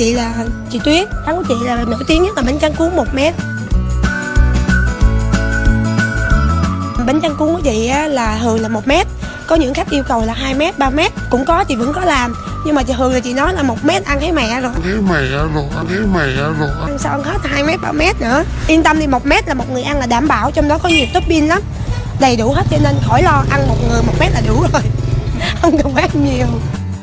chị là chị Tuyết, quán của chị là nổi tiếng nhất là bánh tráng cuốn 1 mét. Bánh tráng cuốn của chị là thường là 1 mét, có những khách yêu cầu là 2 mét, 3 mét cũng có, chị vẫn có làm, nhưng mà thường là chị nói là 1 mét ăn thấy mẹ rồi. Ăn sao ăn hết 2 mét, 3 mét nữa. Yên tâm đi, 1 mét là một người ăn là đảm bảo, trong đó có nhiều topping lắm, đầy đủ hết, cho nên khỏi lo, ăn một người 1 mét là đủ rồi, không cần phải ăn nhiều.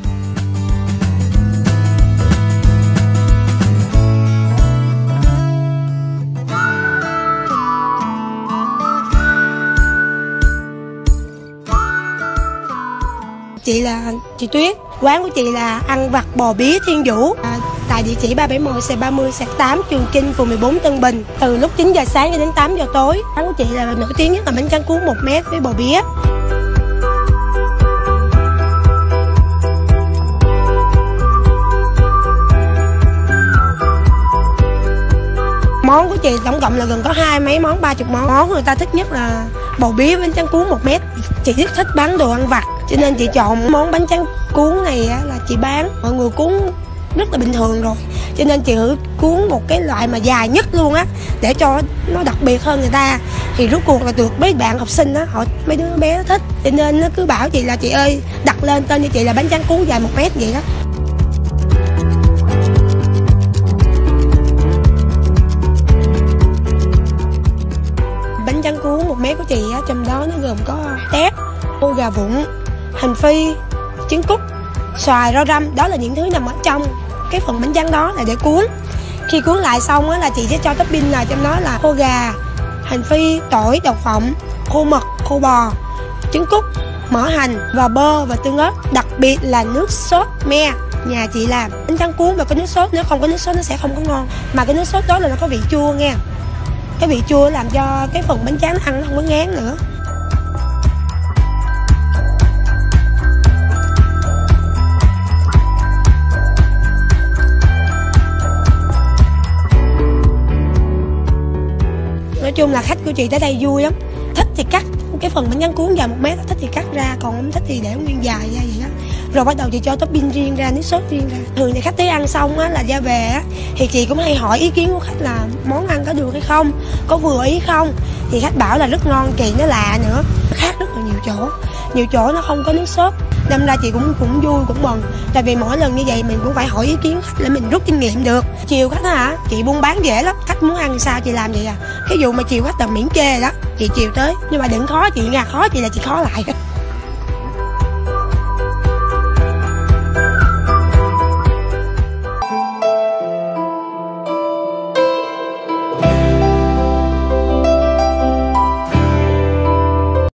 Chị là chị Tuyết, quán của chị là ăn vặt bò bía Thiên Vũ, tại địa chỉ 371/30/8 Trường Chinh, phường 14 Tân Bình, từ lúc 9 giờ sáng đến 8 giờ tối. Quán của chị là nổi tiếng nhất là bánh tráng cuốn 1 mét với bò bía. Món của chị tổng cộng là gần có 20 mấy món, 30 món. Món người ta thích nhất là bò bía bánh tráng cuốn 1 mét. Chị thích bán đồ ăn vặt, cho nên chị chọn món bánh tráng cuốn này là chị bán. Mọi người cuốn rất là bình thường rồi, cho nên chị thử cuốn một cái loại mà dài nhất luôn á, để cho nó đặc biệt hơn người ta. Thì rốt cuộc là được mấy bạn học sinh á, mấy đứa bé nó thích, cho nên nó cứ bảo chị là chị ơi đặt lên tên cho chị là bánh tráng cuốn dài 1 mét vậy đó. Bánh tráng cuốn 1 mét của chị á, trong đó nó gồm có tép, khô gà vụn, hành phi, trứng cút, xoài, rau răm. Đó là những thứ nằm ở trong cái phần bánh tráng đó là để cuốn. Khi cuốn lại xong á, là chị sẽ cho topping là trong đó là khô gà, hành phi, tỏi, đậu phộng, khô mật, khô bò, trứng cút, mỡ hành và bơ và tương ớt. Đặc biệt là nước sốt me nhà chị làm. Bánh tráng cuốn và có nước sốt, nếu không có nước sốt nó sẽ không có ngon. Mà cái nước sốt đó là nó có vị chua nghe. Cái vị chua làm cho cái phần bánh tráng nó ăn nó không có ngán nữa. Nói chung là khách của chị tới đây vui lắm. Thích thì cắt cái phần bánh tráng cuốn dài 1 mét, thích thì cắt ra, còn không thích thì để nguyên dài ra vậy đó. Rồi bắt đầu chị cho topping riêng ra, nước sốt riêng ra. Thường thì khách tới ăn xong á, là ra về á, thì chị cũng hay hỏi ý kiến của khách là món ăn có được hay không, có vừa ý không. Thì khách bảo là rất ngon, kỳ nó lạ nữa, khác rất là nhiều chỗ nó không có nước sốt. Đâm ra chị cũng vui, cũng mừng. Tại vì mỗi lần như vậy mình cũng phải hỏi ý kiến khách để mình rút kinh nghiệm được. Chiều khách hả, chị buôn bán dễ lắm, khách muốn ăn sao chị làm vậy à. Cái vụ mà chiều khách là miễn chê đó, chị chiều tới. Nhưng mà đừng khó chị nha, khó chị là chị khó lại.